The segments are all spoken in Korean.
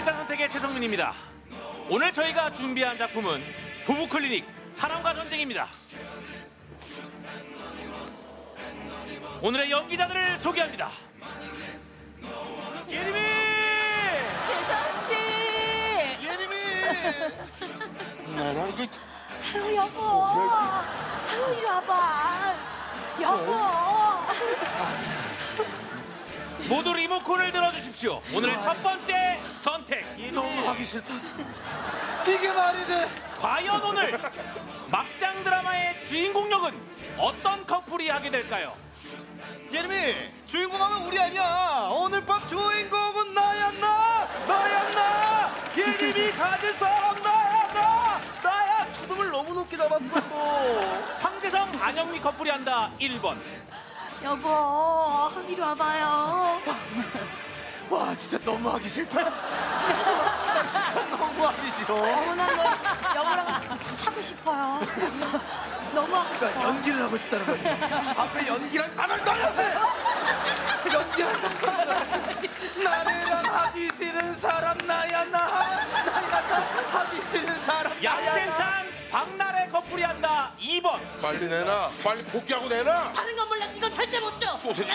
양세찬 선택의 최성민입니다. 오늘 저희가 준비한 작품은 부부클리닉 사랑과 전쟁입니다. 오늘의 연기자들을 소개합니다. 예림이! 재성씨! 예림이! 나랑 그 아유 여보! 아유 이리 와봐! 여보! 모두 리모컨을 들어주십시오. 오늘의 첫 번째 선택. 너무 하기 싫다. 이게 말이 돼. 과연 오늘 막장 드라마의 주인공 역은 어떤 커플이 하게 될까요? 예림이, 주인공하면 우리 아니야. 오늘 밤 주인공은 나야 나. 예림이 가질 사람 나야. 초등을 너무 높게 잡았어 뭐. 황재성, 안영미 커플이 한다. 1번. 여보! 이리 와봐요. 와, 진짜 너무 하기 싫다. 진짜 너무 하기 싫어. 나 너 여보랑 하고 싶어요. 너무 하고 싶어. 그러니까 연기를 하고 싶다는 거지. 앞에 연기랑 단어를 넣어야지. 연기랑 단어를 넣어야지. 나랑 하기 싫은 사람 나야 나. 하기 싫은 사람 나야 나. 양세찬, 박나래 커플이 한다. 2번. 빨리 내놔. 빨리 복귀하고 내놔. 다른 건 몰라. 이건 절대 못 줘. 소세지.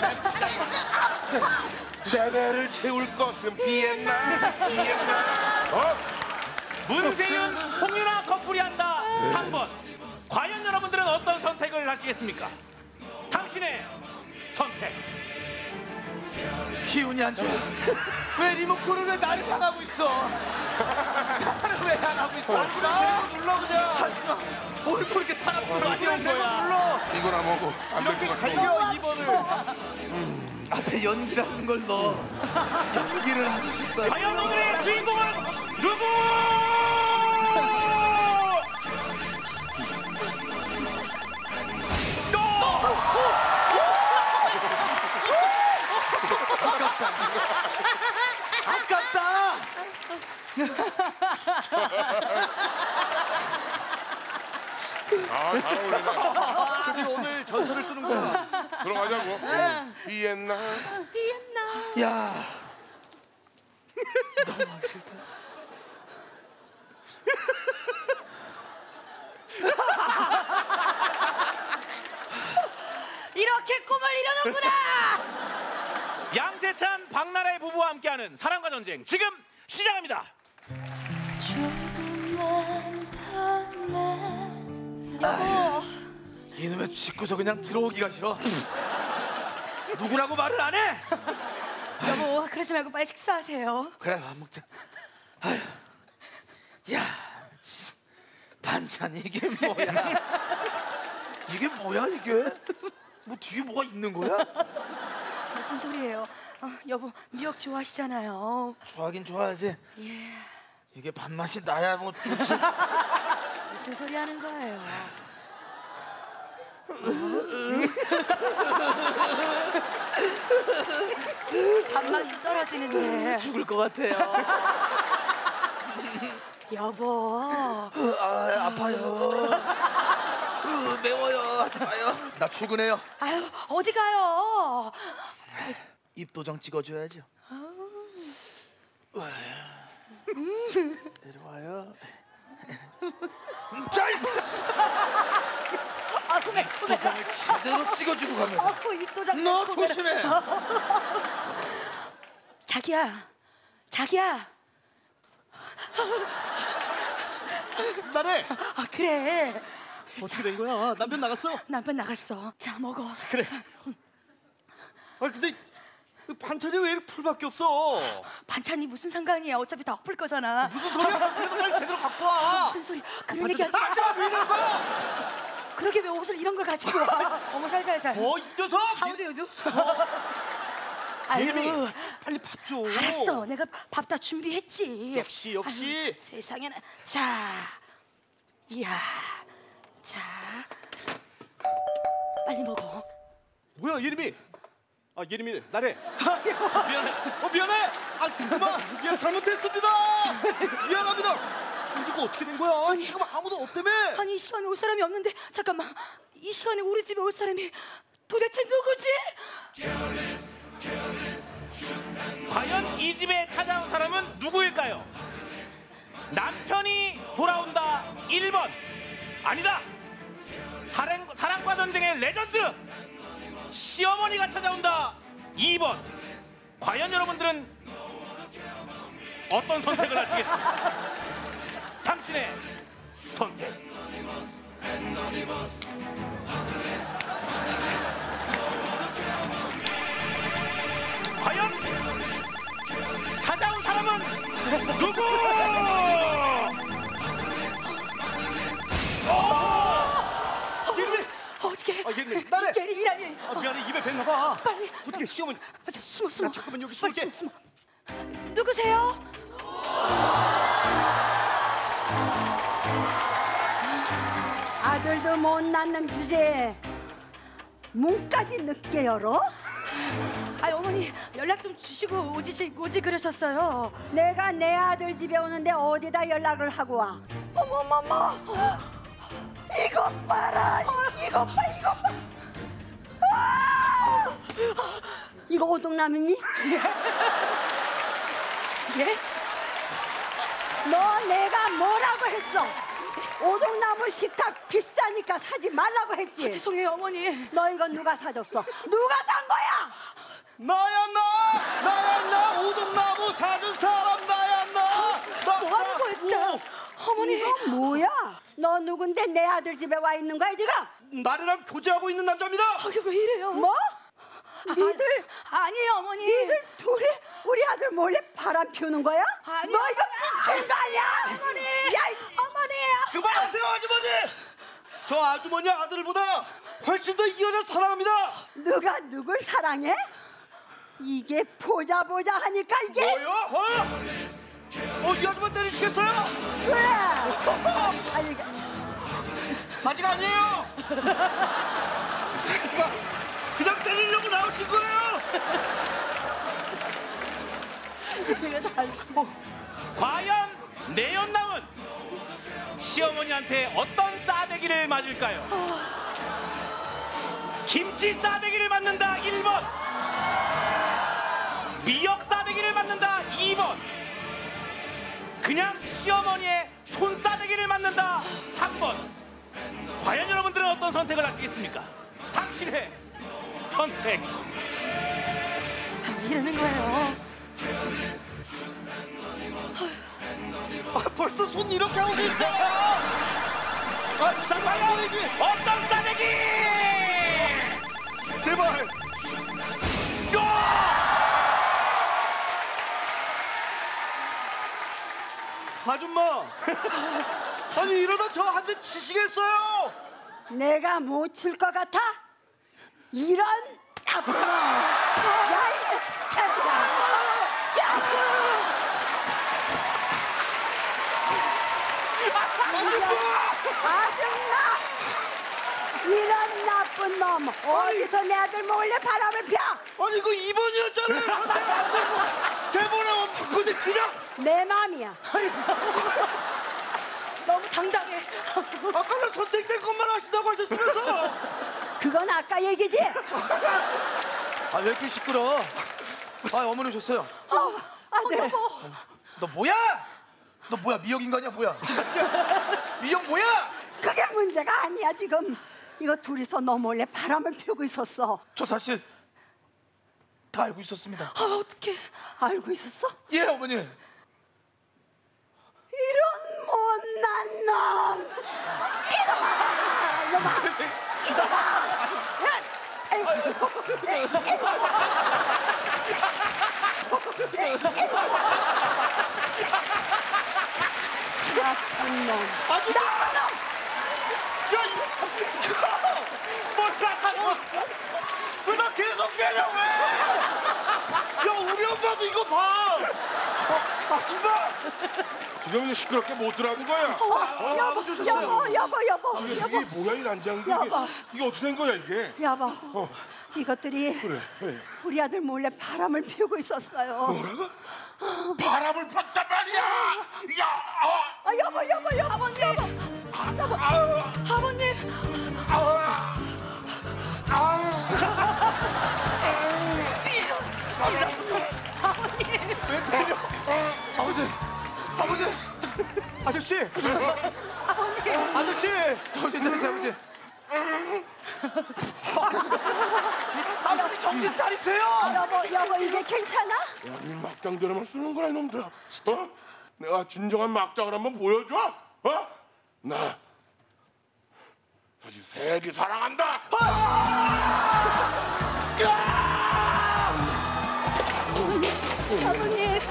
내 배를 채울 것은 비엔나. 문세윤, 홍윤아 커플이 한다. 3번. 과연 여러분들은 어떤 선택을 하시겠습니까? 당신의 선택. 기운이 안 좋아. 왜 리모컨을 왜 나를 향하고 있어? 나를 왜 향하고 있어? 얼굴을 들고 눌러 그냥. 하지마. 오늘 또 이렇게 사람들을 아니란 거야. 눌러. 이거나 먹어. 안 될 이렇게 것 같아. 갈겨 2번을. 앞에 연기라는 걸 넣어. 연기를 하고 싶다. 과연 오늘의 주인공은 누구? 아깝다. 아, 잘 어울리네. 저기 오늘 전설을 쓰는 거야. 들어가자고. 비엔나. 야. 너무 하기 싫다. 이렇게 꿈을 이루는구나. 양세찬, 박나래 부부와 함께하는 사랑과 전쟁 지금 시작합니다. 여보. 이놈의 짓고서 그냥 들어오기가 싫어. 누구라고 말을 안 해? 여보, 그러지 말고 빨리 식사하세요. 그래, 밥 먹자. 아휴. 야, 반찬 이게 뭐야? 이게 뭐야 이게? 뭐 뒤에 뭐가 있는 거야? 무슨 소리예요? 여보, 미역 좋아하시잖아요. 좋아하긴 좋아하지. 예. 이게 밥맛이 나야 뭐 좋지. 무슨 소리 하는 거예요? 밥맛이 떨어지는데. 죽을 것 같아요. 여보. 아파요. 매워요. 하지 마요. 나 출근해요. 아유, 어디 가요? 입도장 찍어줘야죠. 내려와요. 자, 입도장을 제대로 찍어주고 가면 돼. 입도장. 너 조심해. 자기야. 나래. 그래. 어떻게 된 거야? 남편 나갔어? 남편 나갔어. 자, 먹어. 그래. 근데 반찬이 왜 이렇게 풀밖에 없어? 반찬이 무슨 상관이야? 어차피 다 엎을 거잖아. 무슨 소리야? 그래도 빨리 제대로 갖고 와. 무슨 소리? 그런 얘기 하지 마. 하지 마. 왜 이러는 거야? 그러게 왜 옷을 이런 걸 가지고 와? 어머, 살살살. 이 녀석. 하우드 유두. 예림이, 아유, 빨리 밥 줘. 알았어. 내가 밥 다 준비했지. 역시. 아유, 세상에나. 자, 이야, 자, 빨리 먹어. 뭐야, 예림이? 예림이, 나래. 미안해. 그만. 미안, 잘못했습니다. 미안합니다. 이거 어떻게 된 거야? 지금 아무도 없다며. 아니, 이 시간에 올 사람이 없는데. 잠깐만, 이 시간에 우리 집에 올 사람이 도대체 누구지? 과연 이 집에 찾아온 사람은 누구일까요? 남편이 돌아온다 1번. 아니다. 사랑과 전쟁의 레전드 시어머니가 찾아온다 2번. 과연 여러분들은 어떤 선택을 하시겠습니까? 당신의 선택. 과연 찾아온 사람은 누구? 어떻게? 예림이, 나네. 예림이라니. 미안해, 입에 뱉나 봐. 빨리. 어떻게 시어머니? 자, 숨어. 나 잠깐만 여기 빨리 숨을게. 숨어. 누구세요? 아들도 못 낳는 주제에 문까지 늦게 열어? 아, 어머니 연락 좀 주시고 오지 그러셨어요. 내가 내 아들 집에 오는데 어디다 연락을 하고 와? 어머머머! 이것 봐라! 이것 봐! 아! 이거 오동남이니? 예? 너 내가 뭐라고 했어? 오동나무 식탁 비싸니까 사지 말라고 했지? 죄송해요, 어머니. 너 이거 누가 사줬어? 누가 산 거야? 나야 나 오동나무 사준 사람 나야 나. 뭐 하는 거야, 진짜? 어머니. 이거 뭐야? 너 누군데 내 아들 집에 와 있는 거야 지금? 나래랑 교제하고 있는 남자입니다. 이게 왜 이래요? 뭐? 니들 아니에요, 어머니. 니들 둘이 우리 아들 몰래 바람 피우는 거야? 아니요. 너 이거 미친 거 아니야? 어머니. 야, 어머니. 그만하세요, 아주머니. 저 아주머니 아들보다 훨씬 더 이 여자 사랑합니다. 누가 누굴 사랑해? 이게 보자 하니까 이게 뭐요? 이 아줌마 때리시겠어요? 그래. 아니 이게 아직 아니에요. 아직 그냥 때리려고 나오신 거예요. 과연 내연남은 시어머니한테 어떤 싸대기를 맞을까요? 김치 싸대기를 맞는다 1번. 미역 싸대기를 맞는다 2번. 그냥 시어머니의 손 싸대기를 맞는다 3번. 과연 여러분들은 어떤 선택을 하시겠습니까? 당신의 선택. 왜 이러는 거예요? 벌써 손 이렇게 하고 있어요. 자, 과연 어떤 싸대기? 제발. 아줌마. 아니 이러다 저 한 대 치시겠어요? 내가 못 칠 것 같아? 이런 나쁜 놈. 야, 이 새끼야. 야. 아줌마! 이런 나쁜 놈 어디서 내 아들 몰래 바람을 펴? 아니 이거 2번이었잖아요. 선택 안 되고 대본에 없는데 그냥. 내 맘이야. 너무 당당해. 아까는 선택된 것만 하신다고 하셨으면서. 그건 아까 얘기지? 아 왜 이렇게 시끄러? 아 어머니 오셨어요. 아들. 너 뭐야? 너 뭐야 미역 인간이야 뭐야? 미역 뭐야? 그게 문제가 아니야 지금. 이거 둘이서 너 몰래 바람을 피우고 있었어. 저 사실 다 알고 있었습니다. 아, 어떡해. 알고 있었어? 예 어머니. 이런 못난 놈! 이거 봐! 이거 봐! 이거 봐! 나쁜 놈! 아줌마! 나쁜 놈! 야 이거 뭐야? 왜 나 계속 때려 왜? 야 우리 엄마도 이거 봐. 아줌마! 지금 이거 시끄럽게 못 들어가는 거야. 아버지 오셨어요. 여보. 이게 뭐야 이 난장이 이게 여보. 이게 어떻게 된 거야 이게? 여보, 이것들이 그래. 우리 아들 몰래 바람을 피우고 있었어요. 뭐라고? 바람을 폈단 말이야. 야, 아, 여보. 아버님. 아저씨 정신 차리세요 아버지. 아버지 정신 차리세요. 여보 이제 괜찮아? 이 막장들에만 쓰는 거야 이놈들아. 어? 내가 진정한 막장을 한번 보여줘. 어? 나 사실 세기 사랑한다. 아버님.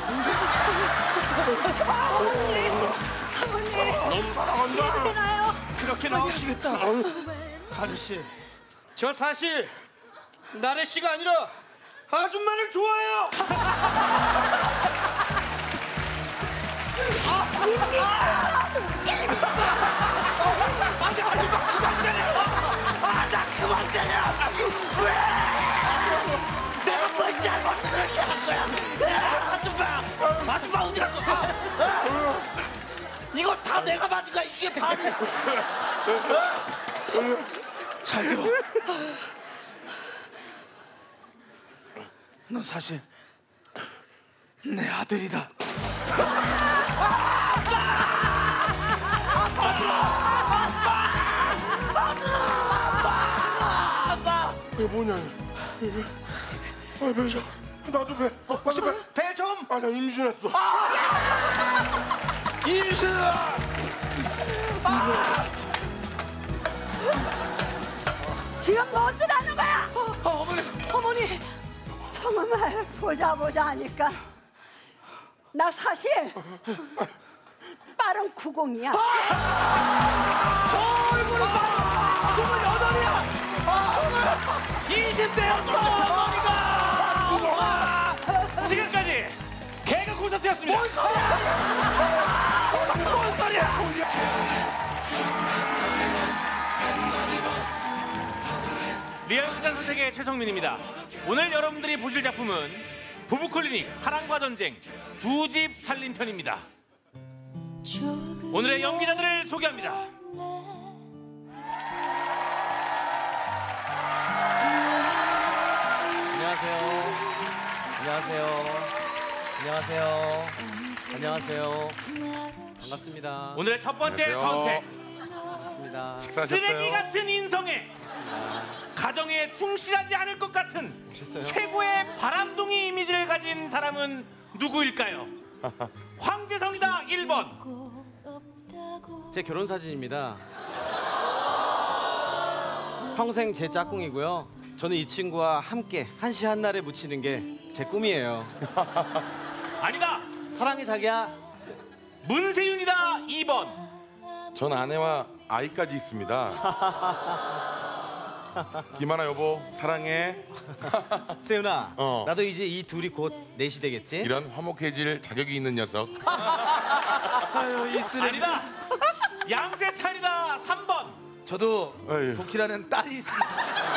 넌 사랑한다. 되나요? 그렇게 나오시겠다. 아저씨 저 사실 나래 씨가 아니라 아줌마를 좋아해요. 나 그만 때려. 왜? 내가 뭘 잘못을 그렇게 한 거야? 아줌마 어디 갔어? 이거 다 내가 맞은 거야. 이게 반이야. 잘 들어. 너 사실 내 아들이다. 이게 뭐냐? 이게. 아 배죠. 나도 배. 나도 배. 배 좀. 아 나 임신했어. 임신아. 지금 뭐들하는 거야? 어머니. 정말 보자 하니까 나 사실 빠른 90이야. 저 얼굴을 봐. 28이야. 20대였어 어머니가. 지금까지 개그 콘서트였습니다. 뭔 소리야? 리얼 극장 선택의 최성민입니다. 오늘 여러분들이 보실 작품은 부부클리닉 사랑과 전쟁 2집 살림편입니다. 오늘의 연기자들을 소개합니다. 안녕하세요. 반갑습니다. 오늘의 첫 번째 안녕하세요. 선택. 반갑습니다. 쓰레기 같은 인성에 가정에 충실하지 않을 것 같은 최고의 바람둥이 이미지를 가진 사람은 누구일까요? 황재성이다 1번. 제 결혼 사진입니다. 평생 제 짝꿍이고요. 저는 이 친구와 함께 한시 한날에 묻히는 게 제 꿈이에요. 아니다. 사랑해 자기야. 문세윤이다 2번. 전 아내와 아이까지 있습니다. 김하나 여보 사랑해. 세윤아, 어. 나도 이제 이 둘이 곧 넷이 되겠지? 이런 화목해질 자격이 있는 녀석. 아유 이 쓰레기. 아니다. 양세찬이다 3번. 저도 아유. 도키라는 딸이 있습니다.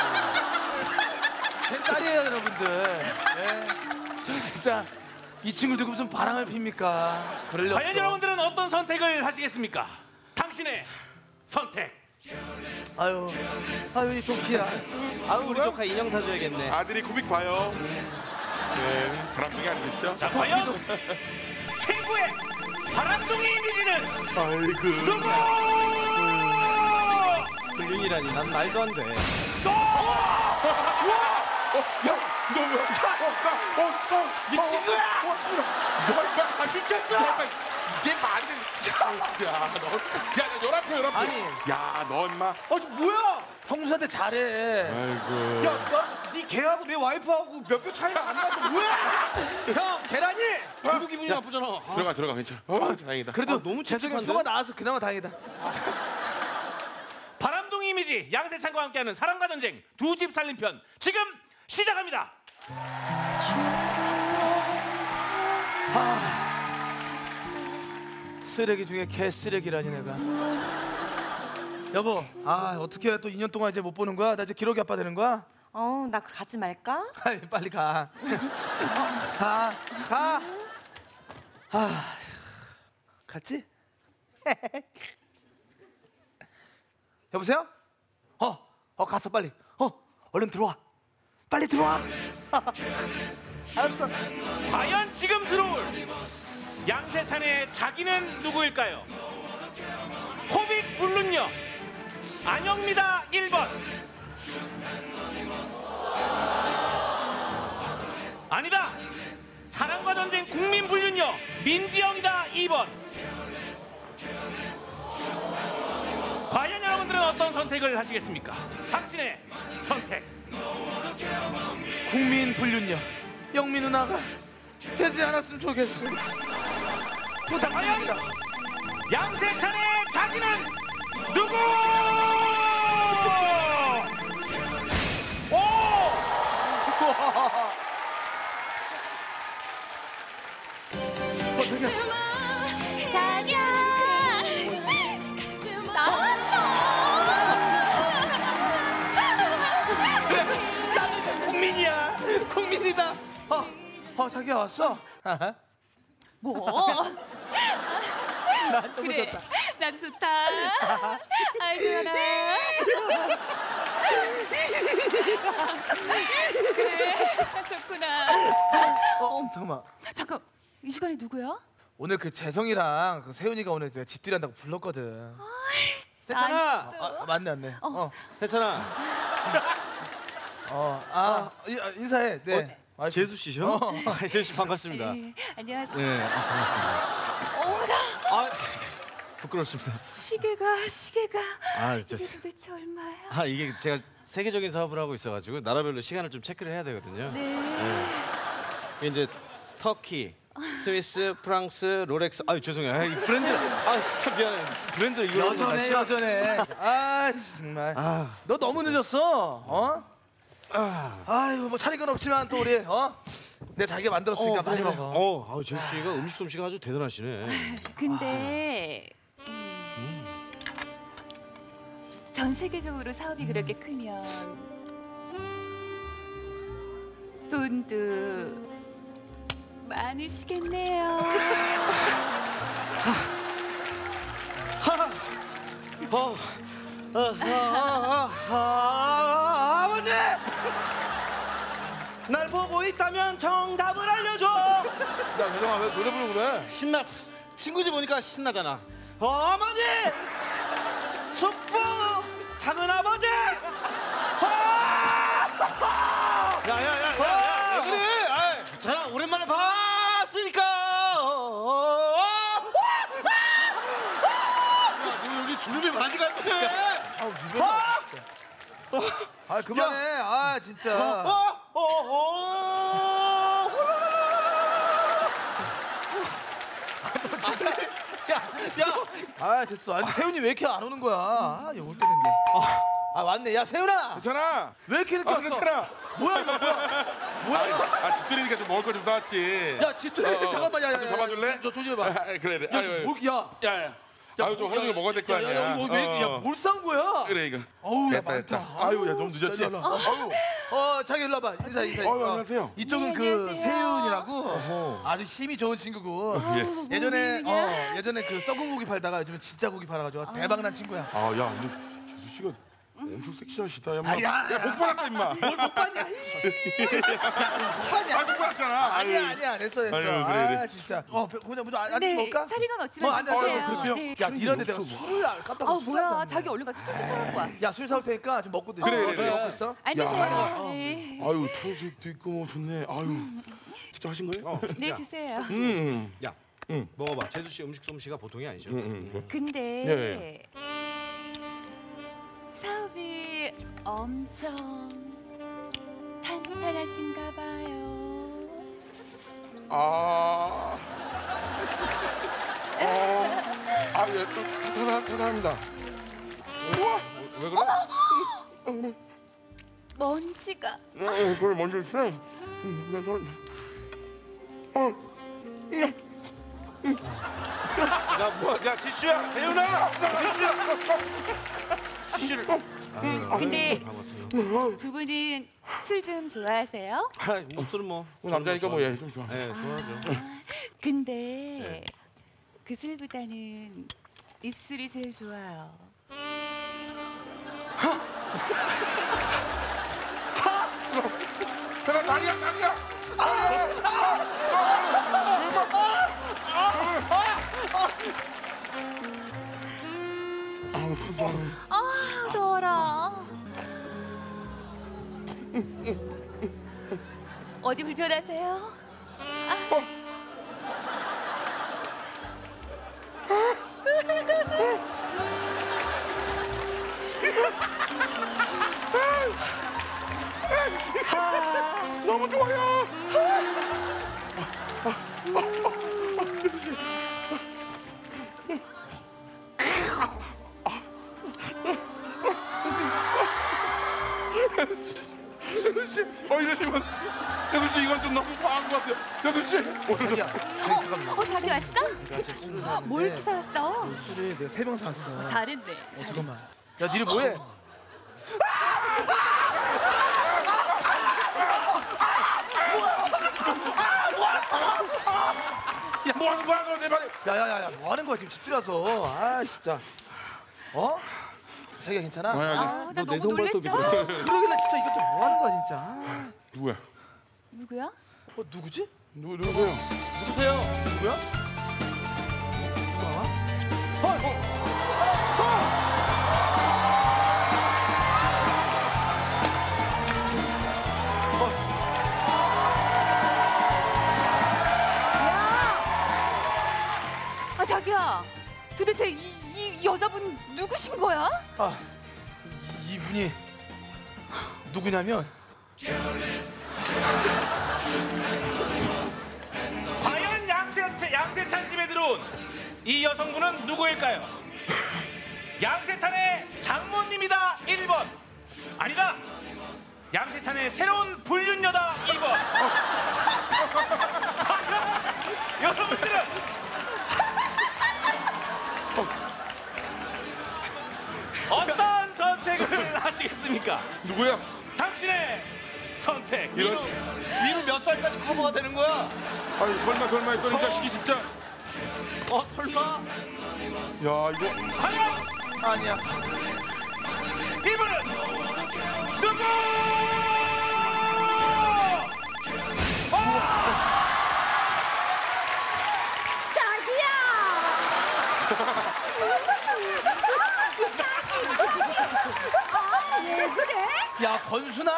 제 딸이에요 여러분들. 네. 저 진짜 이 친구들 무슨 바람을 핍니까? 그럴 리 과연 없어. 여러분들은 어떤 선택을 하시겠습니까? 당신의 선택. 아유 이 도키야. 아유 우리 조카 인형 사줘야겠네. 아들이 코빅 봐요. 네, 바람둥이 아니겠죠? 자, 과연 최고의 바람둥이 이미지는 아이고. 누구? 불륜이라니 난 말도 안 돼. 야, 너 왜? 미친 거야? 너가 미쳤어? 이게 말이 돼. 야, 너, 연합회. 아니. 야, 너 임마. 뭐야? 형수한테 잘해. 아이고. 야나네 걔하고 내 와이프하고 몇 표 차이가 안 나서 뭐야? 형 계란이. 그리고 기분이 나쁘잖아. 들어가, 괜찮아. 다행이다. 그래도 너무 재석이 찝찝한데? 표가 나와서 그나마 다행이다. 바람둥이 이미지 양세찬과 함께하는 사랑과 전쟁 2집 살림편 지금 시작합니다. 쓰레기 중에 개 쓰레기라니 내가. 여보, 어떻게 또 2년 동안 이제 못 보는 거야? 나 이제 기러기 아빠 되는 거야? 나 가지 말까? 아이, 빨리 가. 가. 갔지? 여보세요? 갔어 빨리. 얼른 들어와. 빨리 들어와. 알았어. 과연 지금 들어올 양세찬의 자기는 누구일까요? 불륜녀 안영미다 1번. 아니다. 사랑과 전쟁 국민 불륜녀 민지영이다 2번. 과연 여러분들은 어떤 선택을 하시겠습니까? 당신의 선택. 국민 불륜녀 영미 누나가 되지 않았으면 좋겠어. 과연 양세찬의 자기는 누구? 오! 자기야. 나왔어. 국민이야. 국민이다. 자기야 왔어? 뭐? 난 너무 그래. 좋다. 나도 좋다. 아이고라. 그래. 좋구나. 잠깐만. 잠깐. 이 시간에 누구야? 오늘 그 재성이랑 그 세훈이가 오늘 내가 집들이 한다고 불렀거든. 세찬아. 맞네. 세찬아. 인사해. 네. 재수 씨죠? 재수 씨 반갑습니다. 네. 안녕하세요. 네, 반갑습니다. 어머나. 부끄럽습니다. 시계가. 진짜. 이게 도대체 얼마야? 이게 제가 세계적인 사업을 하고 있어가지고 나라별로 시간을 좀 체크를 해야 되거든요. 네. 이게 이제 터키, 스위스, 프랑스, 롤렉스. 죄송해요. 이 브랜드. 진짜 미안해. 브랜드 이거 여전해. 정말. 너 너무 늦었어. 아이고 뭐 차릴 건 없지만 또 우리 내가 자기가 만들었으니까 많이 먹어. 재수 씨가 음식 솜씨가 아주 대단하시네. 근데 전 세계적으로 사업이 그렇게 크면 돈도 많으시겠네요. 아버지! 날 보고 있다면 정답을 알려줘. 야 대정아 왜 노래 부르고 그래? 신나. 친구 집 오니까 신나잖아. 어머니! 숙부! 작은 아버지! 야야야야! 왜 그래? 좋잖아. 오랜만에 봤으니까. 너 여기 주름이 많이 갔네. 그만해. 진짜. 됐어. 아니 세훈이 왜 이렇게 안 오는 거야? 얘 올 때는데. 왔네. 야 세훈아. 괜찮아. 왜 이렇게 늦게 왔어? 괜찮아. 뭐야 이거 뭐야? 집들이니까 좀 먹을 거 좀 사왔지. 야 집들이 잠깐만. 야, 좀 잡아줄래? 저 조심해봐. 그래. 야야. 좀 하루 종일 먹어야 될 거 아니야. 이거 왜 이렇게 뭘 싼 거야? 그래 이거. 어우 야 됐다. 많다. 아유 야 너무 늦었지. 일로 와. 자기 일로 와봐. 인사. 안녕하세요. 이쪽은 네, 그 안녕하세요. 세훈이라고 아주 힘이 좋은 친구고 예전에 그 썩은 고기 팔다가 요즘에 진짜 고기 팔아가지고 대박난 친구야. 야 근데 재수 씨가 엄청 섹시하시다. 야, 야, 복 받았다 임마. 뭘 못 봤냐? 복 받았잖아. 아니야 됐어. 아유, 그래. 진짜. 그냥 먼저 앉아 네. 먹을까? 차리건 없지만 앉아. 드세요. 네. 야 니런데 내가 술을 깜빡. 뭐야? 자기 얼른 가서 술좀 사갖고 와. 야술 사올 테니까 좀 먹고 드세요. 그래. 먹고 있어. 앉으세요. 네. 아유 탕수육도 있고 뭐 좋네. 아유 진짜 하신 거예요? 네 드세요. 야, 먹어봐. 재수 씨 음식 솜씨가 보통이 아니죠. 근데 네. 사업이 엄청 탄탄하신가 봐요. 예, 타다합니다. 왜 그래? 먼지가 그걸 먼저 있어. 야, 티슈야, 세윤아, 티슈를. 근데 두 분은 술 좀 좋아하세요? 목소리 뭐. 남자니까 뭐 얘 좀 좋아. 네, 좋아하죠. 근데 그 술보다는 입술이 제일 좋아요. 내가 다리야. 어디 불편하세요? 너무 좋아요. 대순 씨, 이러시면 대순 씨 이건 좀 너무 과한 것 같아요. 대순 씨, 자기야, 잠깐만. 자기 왔어? 내가 지금 술을 사왔는데 뭘 이렇게 사왔어? 술을 내가 3병 사왔어. 잘했네. 잠깐만. 야, 니네 뭐해? 뭐 하는 거야, 너 내 말에? 야야야야, 뭐 하는 거야 지금 집주라서. 아 진짜. 어? 자기야 괜찮아? 나 너무 놀랬죠? 그러길래 진짜 이것 좀 뭐 하는 거야 진짜. 아. 누구야? 누구야? 누구지? 누구세요? 누구세요? 누구야? 누가? 자기야, 도대체 이 여자분 누구신 거야? 이분이 누구냐면 과연 양세찬 집에 들어온 이 여성분은 누구일까요? 양세찬의 장모님이다 1번, 아니다 양세찬의 새로운 불륜녀다 2번. 여러분들은 어떤 선택을 하시겠습니까? 누구야? 당신의 선택. 이런. 위로 몇 살까지 커버가 되는 거야? 아니 설마 했더니 이 자식이 진짜. 설마? 야 이거. 과연 아니야. 이분은 누구? 왜 그래? 야 건순아.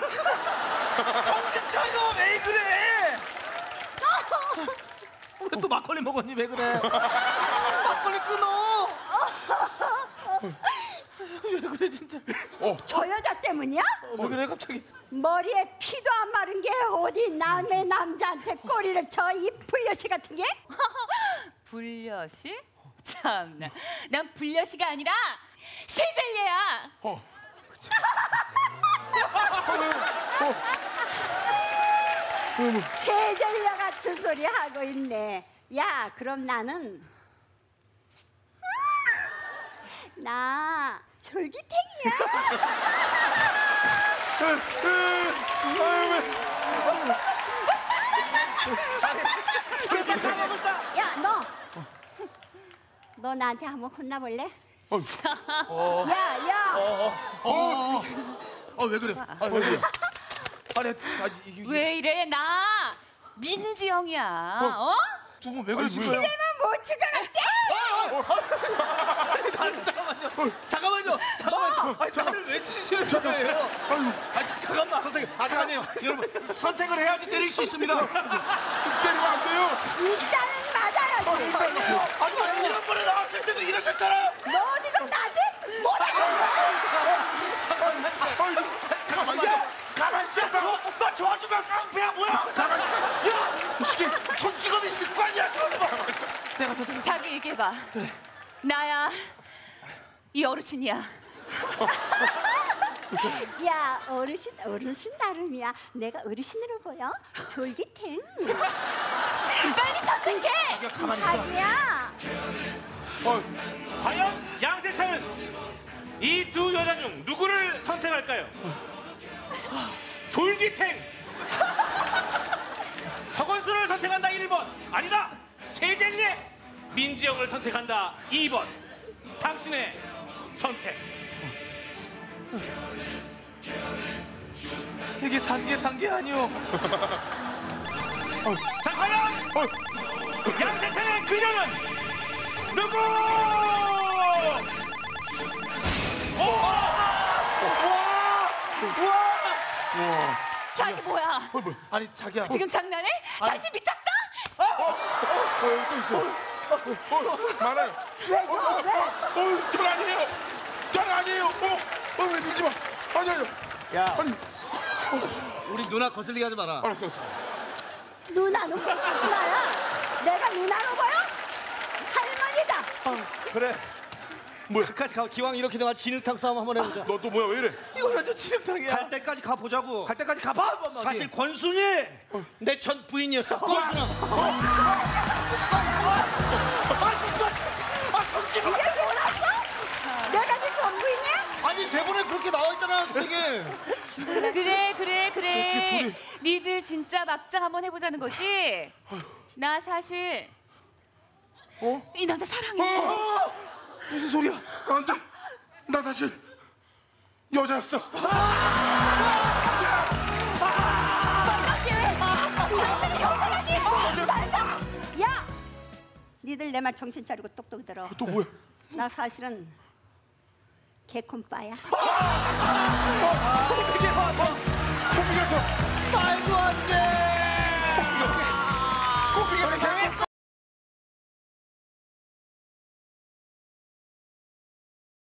정신 차려. 왜 그래? 왜 또 막걸리 먹었니? 왜 그래? 막걸리 끊어. 왜 그래 진짜? 저 여자 때문이야? 왜 그래 갑자기? 머리에 피도 안 마른 게 어디 남의 남자한테 꼬리를 쳐, 이 불려시 같은 게? 불려시? 참나, 난 불려시가 아니라 세젤리야. 세젤려 같은 소리 하고 있네. 야, 그럼 나는 나 졸기탱이야. 야, 너 나한테 한번 혼나볼래? 야, 왜 그래? 왜 그래? 아니, 이게 왜 이래? 나 민지영이야. 어? 두 분 왜 그러시어요? 이러면 못 죽을 잠깐만요. 아니 다들 왜 치시는 거예요? 잠깐만 선생님. 잠깐만요. 여러분 선택을 해야지 때릴 수 있습니다. 때리면 안 돼요. 일단은 맞아야지. 아니 지난번에 나왔을 때도 이러셨잖아요. 너 지금 나한테 가만히 있어. 나 좋아주면 깡패야 뭐야? 가만히 있어. 야, 시키 손찌검이 있을 거 아니야? 내가 선택. 자기 얘기해봐. 나야 이 어르신이야. 야, 어르신 나름이야. 내가 어르신으로 보여? 졸기탱. 빨리 선택해. 가만히 있어. 자기야. 과연 양세찬은 이 두 여자 중 누구를 선택할까요? 졸기탱 서건수를 선택한다 1번, 아니다 세젤리 민지영을 선택한다 2번. 당신의 선택. 이게 산 게 아니오. 자, 과연 양세찬의 그녀는 누구? 자기 뭐야? 뭐야? 아니 자기야. 지금 장난해? 당신 미쳤어? 여기 또 있어. 많아요. 저 아니에요. 저 아니에요. 왜 밀지 마. 아니. 야, 우리 누나 거슬리게 하지 마라. 알았어. 누나는 무슨 누나야? 내가 누나로 보여? 할머니다. 그래. 뭐야? 끝까지 가. 기왕 이렇게 되면 진흙탕 싸움 한번 해보자. 너 또 뭐야? 왜 이래? 이거 완전 진흙탕이야. 갈 때까지 가 보자고. 갈 때까지 가봐 한번. 사실 권순이 내 전 부인이었어. 권순아. 이게 뭐라고? 내가 네 전부이냐? 아니 대본에 그렇게 나와 있잖아, 선생님. 그래. 니들 진짜 막장 한번 해보자는 거지? 나 사실 이 남자 사랑해. 무슨 소리야? 안 돼. 나 사실 여자였어. 야! 니들 내 말 정신 차리고 똑똑히 들어. 또 뭐야? 나 사실은 개콘빠야. 거기 가서 말도 안 돼.